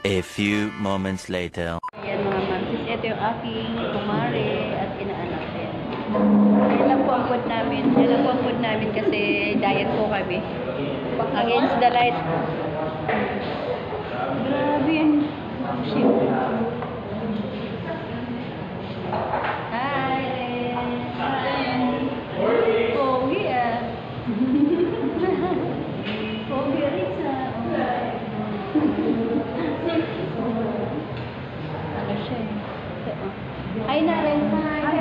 A few moments later. Ayan mga mansis, ito yung aking kumare at inaanak. Ayan. Yan lang po ang food namin. Yan lang po ang food namin kasi diet po kami. Against the light. Grabe yan. Shit. Hi, Ren. Pogi ah. Pogi Risa. Ano siya eh. Hi na Ren. Hi.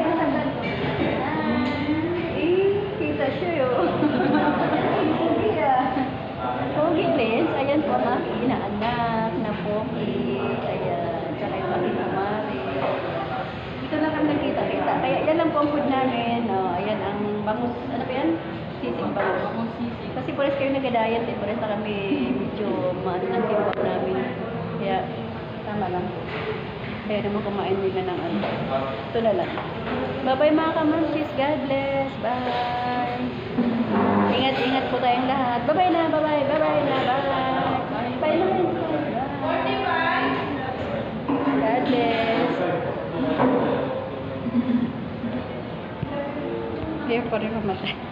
Kita siya yun. Pogi ah. Pogi Ren. Ayan po ang aking inaanak na Pogi. Ayan. Tsaka yung aking kumari. Dito lang kami nagkita-kita. Kaya yan lang po ang food namin. Ayan ang bangus. Ano pa yan? Sisig bangus. Bangus sisig. Kasi pares kayo nag-diet eh. Pares na kami medyo maano ng timbang namin. Kaya tama lang. Kaya naman kumain nila ng ano. Ito na lang. Bye-bye mga kamansis. God bless. Bye. Ingat-ingat po tayong lahat. Bye-bye na. Bye-bye. Bye-bye na. Bye. Bye na. Bye. God bless. Hindi pa rin mamatay.